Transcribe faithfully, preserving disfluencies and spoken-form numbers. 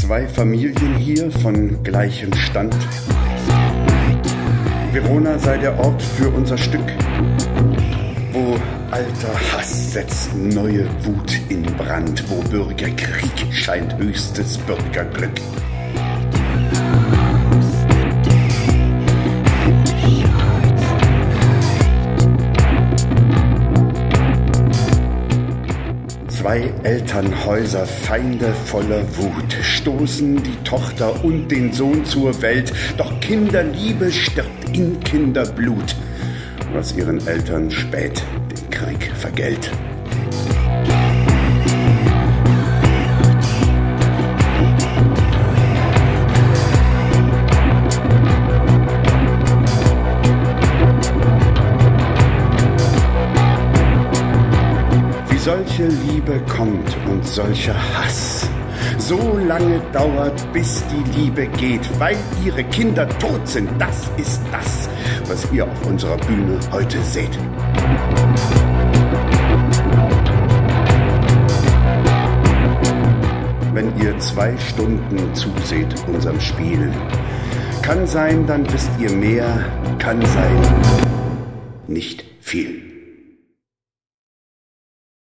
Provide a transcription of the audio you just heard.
Zwei Familien hier von gleichem Stand. Verona sei der Ort für unser Stück, wo alter Hass setzt neue Wut in Brand, wo Bürgerkrieg scheint höchstes Bürgerglück. Zwei Elternhäuser, Feinde voller Wut, stoßen die Tochter und den Sohn zur Welt. Doch Kinderliebe stirbt in Kinderblut, was ihren Eltern spät den Krieg vergällt. Solche Liebe kommt und solcher Hass so lange dauert, bis die Liebe geht, weil ihre Kinder tot sind. Das ist das, was ihr auf unserer Bühne heute seht. Wenn ihr zwei Stunden zuseht unserem Spiel, kann sein, dann wisst ihr mehr, kann sein, nicht viel.